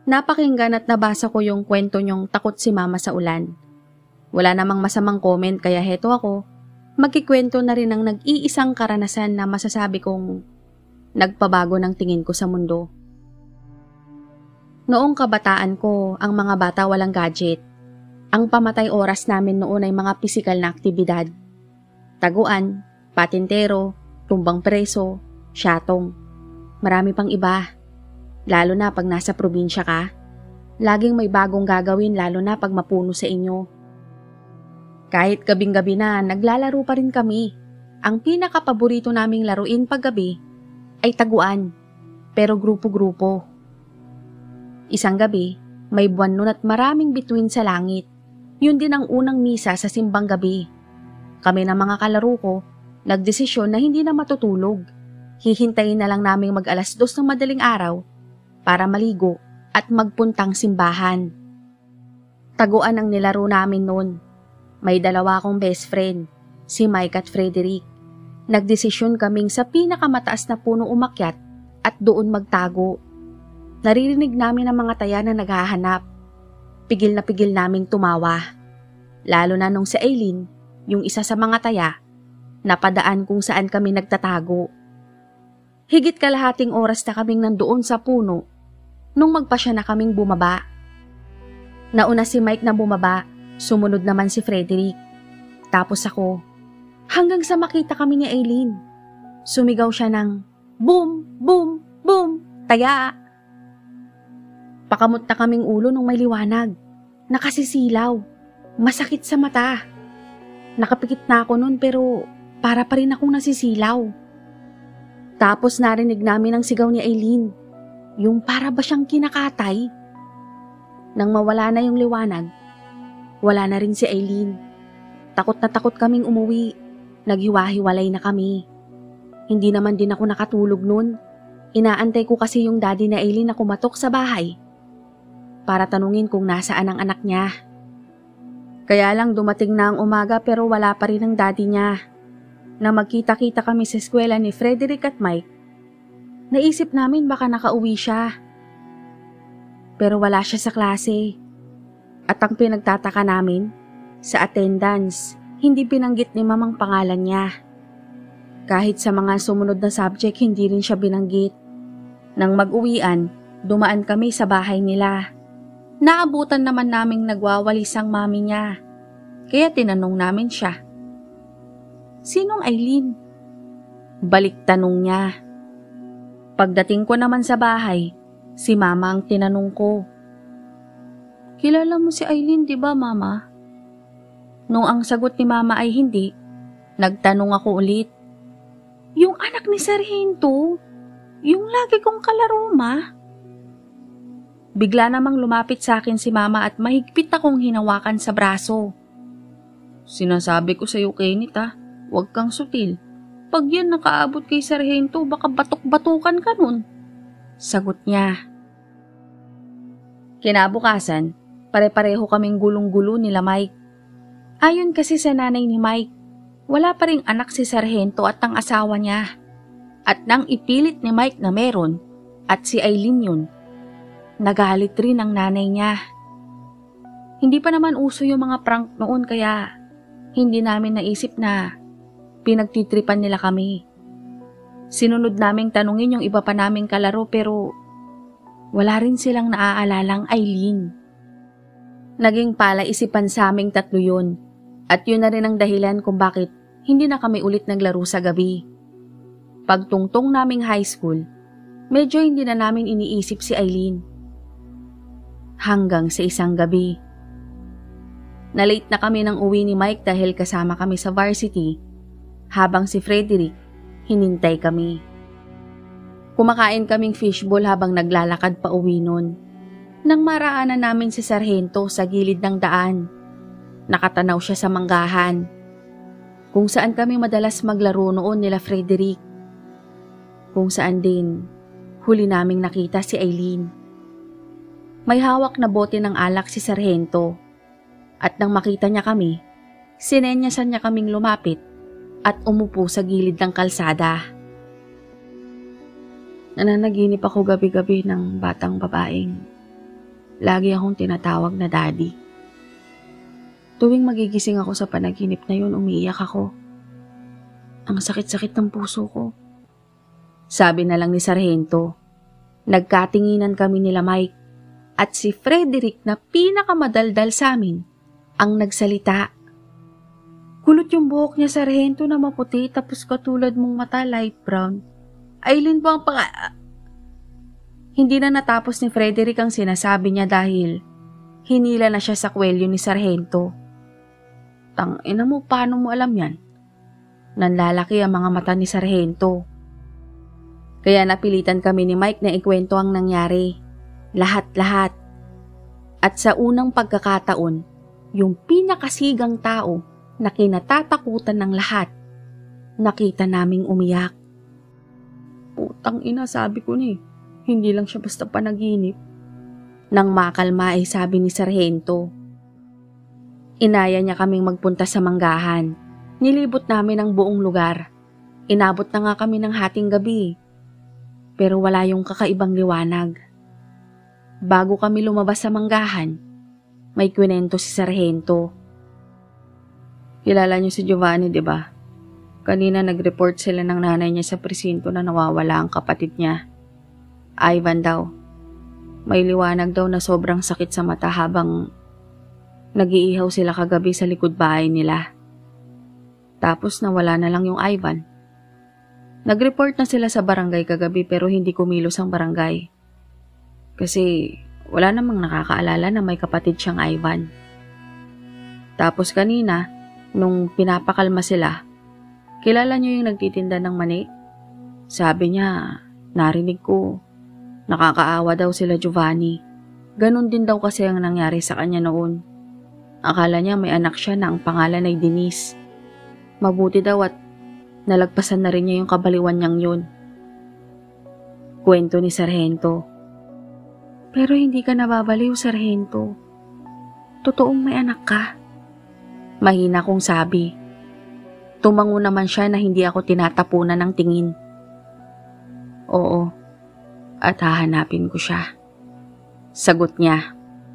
Napakinggan at nabasa ko yung kwento niyong takot si mama sa ulan. Wala namang masamang comment kaya heto ako, magkikwento na rin ng nag-iisang karanasan na masasabi kong nagpabago ng tingin ko sa mundo. Noong kabataan ko, ang mga bata walang gadget. Ang pamatay oras namin noon ay mga pisikal na aktibidad. Taguan, patintero, tumbang preso, syatong. Marami pang iba. Lalo na pag nasa probinsya ka. Laging may bagong gagawin lalo na pag mapuno sa inyo. Kahit gabing-gabi na, naglalaro pa rin kami. Ang pinakapaborito naming laruin paggabi ay taguan, pero grupo-grupo. Isang gabi, may buwan nun at maraming bituin sa langit. Yun din ang unang misa sa simbang gabi. Kami na mga kalaro ko, nagdesisyon na hindi na matutulog. Hihintayin na lang naming mag-alas 2 ng madaling araw para maligo at magpuntang simbahan. Taguan ang nilaro namin noon. May dalawa akong best friend, si Mike at Frederick. Nagdesisyon kaming sa pinakamataas na puno umakyat at doon magtago. Naririnig namin ang mga taya na naghahanap. Pigil na pigil naming tumawa. Lalo na nung si Aileen, yung isa sa mga taya, napadaan kung saan kami nagtatago. Higit kalahating oras na kaming nandoon sa puno nung magpasya na kaming bumaba. Nauna si Mike na bumaba, sumunod naman si Frederick. Tapos ako, hanggang sa makita kami ni Aileen. Sumigaw siya ng boom, boom, boom, taya. Pakamot na kaming ulo nung may liwanag. Nakasisilaw. Masakit sa mata. Nakapikit na ako nun pero para pa rin akong nasisilaw. Tapos narinig namin ang sigaw ni Aileen. Yung para ba siyang kinakatay? Nang mawala na yung liwanag, wala na rin si Aileen. Takot na takot kaming umuwi. Naghiwa-hiwalay na kami. Hindi naman din ako nakatulog nun. Inaantay ko kasi yung daddy na Aileen na kumatok sa bahay para tanungin kung nasaan ang anak niya. Kaya lang dumating na ang umaga pero wala pa rin ang daddy niya. Nang magkita-kita kami sa eskwela ni Frederick at Mike, naisip namin baka nakauwi siya. Pero wala siya sa klase. At ang pinagtataka namin, sa attendance, hindi binanggit ni mamang pangalan niya. Kahit sa mga sumunod na subject, hindi rin siya binanggit. Nang mag-uwian, dumaan kami sa bahay nila. Naabutan naman naming nagwawalis ang mami niya. Kaya tinanong namin siya. Sinong Aileen? Balik tanong niya. Pagdating ko naman sa bahay, si mama ang tinanong ko. Kilala mo si Aileen, di ba mama? Nung ang sagot ni mama ay hindi, nagtanong ako ulit. Yung anak ni Sargento? Yung lagi kong kalaro, ma? Bigla namang lumapit sa akin si mama at mahigpit akong hinawakan sa braso. Sinasabi ko sa iyo, Kenneth, huwag kang sutil. Pag yan nakaabot kay Sargento, baka batok-batukan ka nun. Sagot niya. Kinabukasan, pare-pareho kaming gulong-gulo nila Mike. Ayon kasi sa nanay ni Mike, wala pa ring anak si Sargento at ang asawa niya. At nang ipilit ni Mike na meron, at si Aileen yun, nagalit rin ang nanay niya. Hindi pa naman uso yung mga prank noon kaya hindi namin naisip na pinagtitripan nila kami. Sinunod naming tanungin yung iba pa naming kalaro pero wala rin silang naaalalang Aileen. Naging palaisipan sa aming tatlo yun at yun na rin ang dahilan kung bakit hindi na kami ulit naglaro sa gabi. Pagtungtong naming high school, medyo hindi na namin iniisip si Aileen. Hanggang sa isang gabi. Nalate na kami ng uwi ni Mike dahil kasama kami sa varsity, habang si Frederick, hinintay kami. Kumakain kaming fishball habang naglalakad pa uwi nun. Nang maraanan namin si Sargento sa gilid ng daan, nakatanaw siya sa manggahan, kung saan kami madalas maglaro noon nila Frederick. Kung saan din, huli naming nakita si Aileen. May hawak na bote ng alak si Sargento at nang makita niya kami, sinenyasan niya kaming lumapit at umupo sa gilid ng kalsada. Nananaginip ako gabi-gabi ng batang babaeng lagi akong tinatawag na daddy. Tuwing magigising ako sa panaginip na yun, umiiyak ako. Ang sakit-sakit ng puso ko. Sabi na lang ni Sargento. Nagkatinginan kami nila Mike at si Frederick na pinakamadaldal sa amin ang nagsalita. Kulot yung buhok niya, Sargento, na maputi tapos katulad mong mata, light brown. Aileen po ang Hindi na natapos ni Frederick ang sinasabi niya dahil hinila na siya sa kwelyo ni Sargento. Tangina mo, paano mo alam yan? Nanlalaki ang mga mata ni Sargento. Kaya napilitan kami ni Mike na ikwento ang nangyari. Lahat-lahat. At sa unang pagkakataon, yung pinakasigang tao na kinatatakutan ng lahat, nakita naming umiyak. Putang ina, sabi ko na hindi lang siya basta panaginip. Nang makalma ay sabi ni Sargento. Inaya niya kaming magpunta sa manggahan. Nilibot namin ang buong lugar. Inabot na nga kami ng hating gabi. Pero wala yung kakaibang liwanag. Bago kami lumabas sa manggahan, may kwento si Sargento. Kilala niyo si Giovanni, di ba? Kanina nag-report sila ng nanay niya sa presinto na nawawala ang kapatid niya. Ivan daw. May liwanag daw na sobrang sakit sa mata habang nag-iihaw sila kagabi sa likod bahay nila. Tapos nawala na lang yung Ivan. Nag-report na sila sa barangay kagabi pero hindi kumilos ang barangay. Kasi wala namang nakakaalala na may kapatid siyang Ivan. Tapos kanina, nung pinapakalma sila, kilala niyo yung nagtitinda ng mani? Sabi niya, narinig ko, nakakaawa daw sila Giovanni. Ganon din daw kasi ang nangyari sa kanya noon. Akala niya may anak siya na ang pangalan ay Denise. Mabuti daw at nalagpasan na rin niya yung kabaliwan niyang yun. Kwento ni Sargento. Pero hindi ka nababaliw, Sargento. Totoong may anak ka. Mahina kong sabi. Tumango naman siya na hindi ako tinatapunan ng tingin. Oo, at hahanapin ko siya. Sagot niya.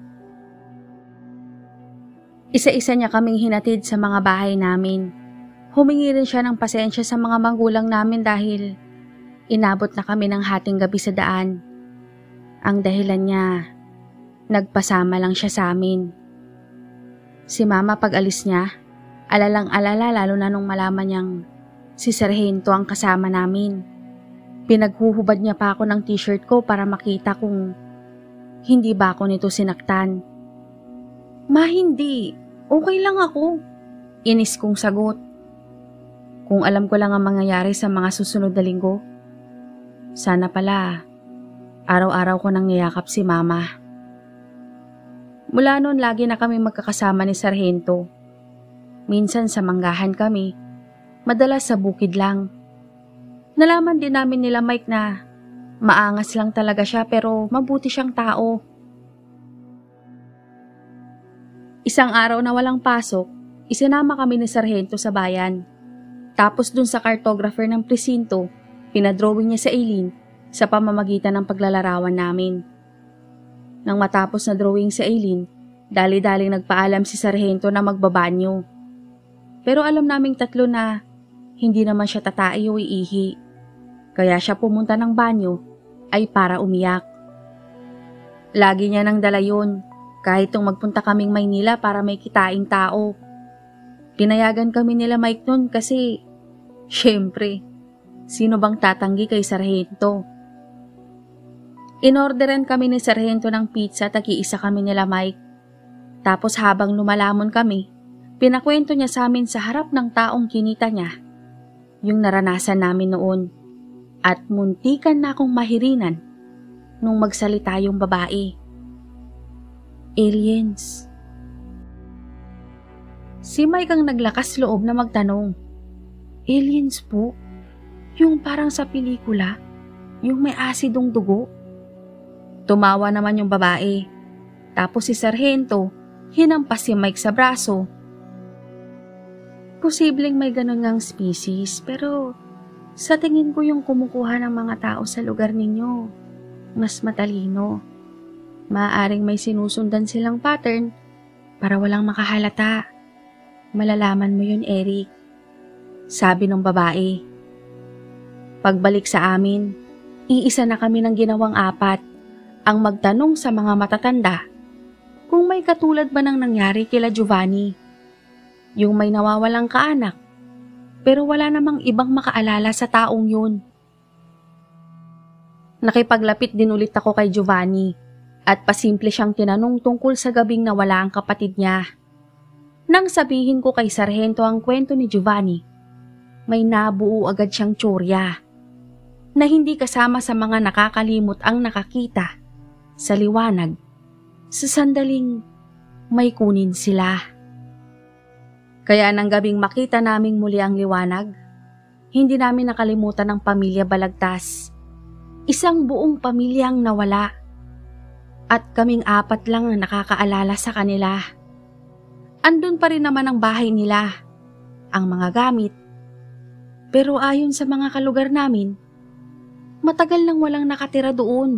Isa-isa niya kaming hinatid sa mga bahay namin. Humingi rin siya ng pasensya sa mga magulang namin dahil inabot na kami ng hating gabi sa daan. Ang dahilan niya, nagpasama lang siya sa amin. Si Mama pag alis niya, alalang-alala lalo na nung malaman niyang si Sargento ang kasama namin. Pinaghuhubad niya pa ako ng t-shirt ko para makita kung hindi ba ako nito sinaktan. Ma, hindi. Okay lang ako. Inis kong sagot. Kung alam ko lang ang mangyayari sa mga susunod na linggo, sana pala araw-araw ko nang niyakap si Mama. Mula noon lagi na kami magkakasama ni Sargento. Minsan sa manggahan kami, madalas sa bukid lang. Nalaman din namin nila Mike na maangas lang talaga siya pero mabuti siyang tao. Isang araw na walang pasok, isinama kami ni Sargento sa bayan. Tapos dun sa cartographer ng presinto, pinadrawing niya sa Aileen sa pamamagitan ng paglalarawan namin. Nang matapos na drawing sa Aileen, dali-daling nagpaalam si Sargento na magbabanyo. Pero alam naming tatlo na hindi naman siya tatai o iihi. Kaya siya pumunta ng banyo ay para umiyak. Lagi niya nang dala yun, kahit nung magpunta kaming Maynila para may kitaing tao. Pinayagan kami nila Mike nun kasi, syempre, sino bang tatanggi kay Sargento? Inorderan kami ni Sargento ng pizza at iisa kami nila Mike. Tapos habang lumalamon kami, pinakwento niya sa amin sa harap ng taong kinita niya yung naranasan namin noon at muntikan na akong mahirinan nung magsalita yung babae. Aliens. Si Mike ang naglakas loob na magtanong. Aliens po? Yung parang sa pelikula? Yung may asidong dugo? Tumawa naman yung babae. Tapos si Sargento, hinampas si Mike sa braso. Posibleng may ganun ngang species, pero sa tingin ko yung kumukuha ng mga tao sa lugar ninyo, mas matalino. Maaaring may sinusundan silang pattern para walang makahalata. Malalaman mo yun, Eric. Sabi ng babae. Pagbalik sa amin, iisa na kami ng ginawang apat ang magtanong sa mga matatanda kung may katulad ba ng nangyari kila Giovanni. Yung may nawawalang kaanak, pero wala namang ibang makaalala sa taong yun. Nakipaglapit din ulit ako kay Giovanni at pasimple siyang tinanong tungkol sa gabing nawala ang kapatid niya. Nang sabihin ko kay Sargento ang kwento ni Giovanni, may nabuo agad siyang tsorya na hindi kasama sa mga nakakalimot ang nakakita sa liwanag sa sandaling may kunin sila. Kaya nang gabing makita naming muli ang liwanag, hindi namin nakalimutan ang pamilya Balagtas. Isang buong pamilyang nawala at kaming apat lang ang nakakaalala sa kanila. Andun pa rin naman ang bahay nila, ang mga gamit. Pero ayon sa mga kalugar namin, matagal nang walang nakatira doon.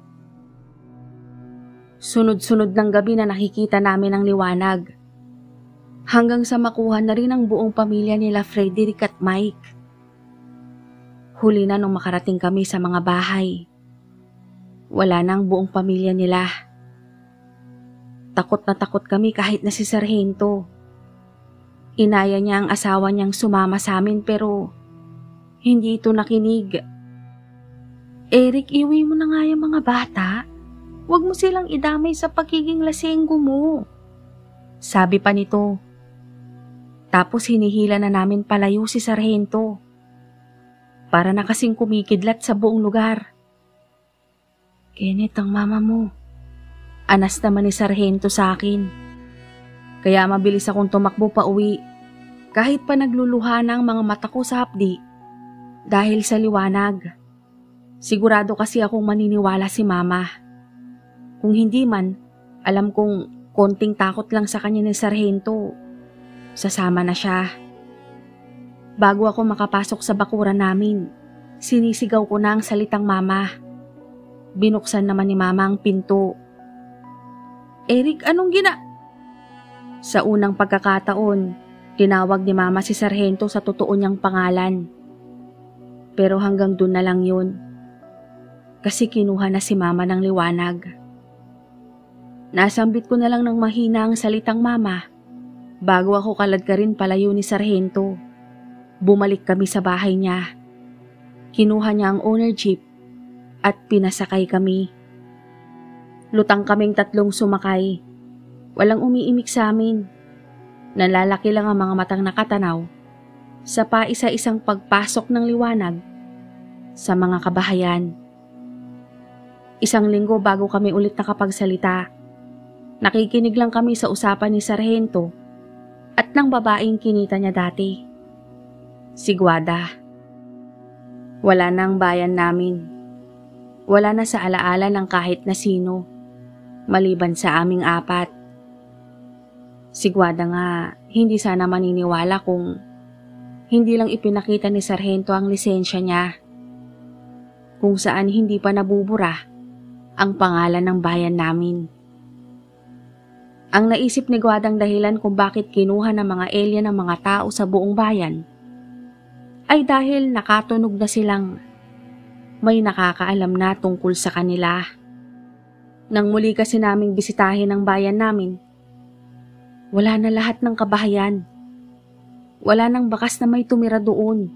Sunod-sunod ng gabi na nakikita namin ang liwanag. Hanggang sa makuha na rin ang buong pamilya nila Frederick at Mike. Huli na nung makarating kami sa mga bahay. Wala na ang buong pamilya nila. Takot na takot kami kahit na si Sargento. Inaya niya ang asawa niyang sumama sa amin pero hindi ito nakinig. Eric, iwi mo na nga yung mga bata. Huwag mo silang idamay sa pagiging lasenggo mo. Sabi pa nito. Tapos hinihila na namin palayo si Sargento. Para na kasing kumikidlat sa buong lugar. Kenneth, ang mama mo. Anas naman ni Sargento sa akin. Kaya mabilis akong tumakbo pa uwi. Kahit pa nagluluha na ang mga mata ko sa hapdi. Dahil sa liwanag. Sigurado kasi akong maniniwala si mama. Kung hindi man, alam kong konting takot lang sa kanya ni Sargento. Sasama na siya. Bago ako makapasok sa bakuran namin, sinisigaw ko na ang salitang mama. Binuksan naman ni mama ang pinto. Eric, anong Sa unang pagkakataon, tinawag ni mama si Sargento sa totoo niyang pangalan. Pero hanggang dun na lang yun. Kasi kinuha na si mama ng liwanag. Nasambit ko na lang ng mahina ang salitang mama bago ako kaladkarin palayo ni Sargento. Bumalik kami sa bahay niya. Kinuha niya ang owner jeep at pinasakay kami. Lutang kaming tatlong sumakay. Walang umiimik sa amin. Nalalaki lang ang mga matang nakatanaw sa paisa-isang pagpasok ng liwanag sa mga kabahayan. Isang linggo bago kami ulit nakapagsalita, nakikinig lang kami sa usapan ni Sargento at ng babaeng kinita niya dati. Si Guada. Wala na ang bayan namin. Wala na sa alaala ng kahit na sino, maliban sa aming apat. Si Guada nga, hindi sana maniniwala kung hindi lang ipinakita ni Sargento ang lisensya niya, kung saan hindi pa nabubura ang pangalan ng bayan namin. Ang naisip ni Guadang dahilan kung bakit kinuha ng mga alien ang mga tao sa buong bayan ay dahil nakatunog na silang may nakakaalam na tungkol sa kanila. Nang muli kasi naming bisitahin ang bayan namin, wala na lahat ng kabahayan. Wala nang bakas na may tumira doon.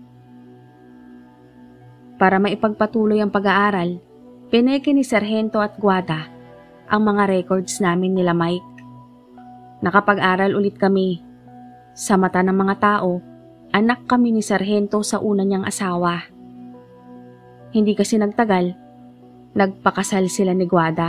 Para maipagpatuloy ang pag-aaral, pineke ni Sargento at Guada ang mga records namin nila Mike. Nakapag-aral ulit kami. Sa mata ng mga tao, anak kami ni Sargento sa una niyang asawa. Hindi kasi nagtagal, nagpakasal sila ni Guada.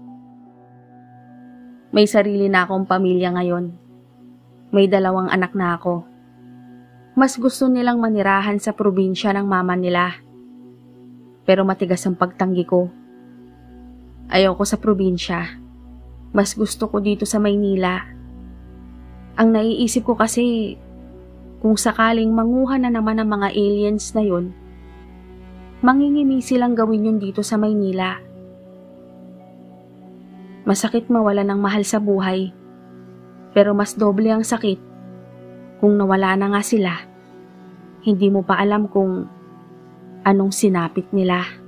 May sarili na akong pamilya ngayon. May 2 anak na ako. Mas gusto nilang manirahan sa probinsya ng mama nila. Pero matigas ang pagtanggi ko. Ayoko sa probinsya. Mas gusto ko dito sa Maynila. Ang naiisip ko kasi, kung sakaling manguha na naman ang mga aliens na yun, mangingimi silang gawin yun dito sa Maynila. Masakit mawala ng mahal sa buhay, pero mas doble ang sakit kung nawala na nga sila. Hindi mo pa alam kung anong sinapit nila.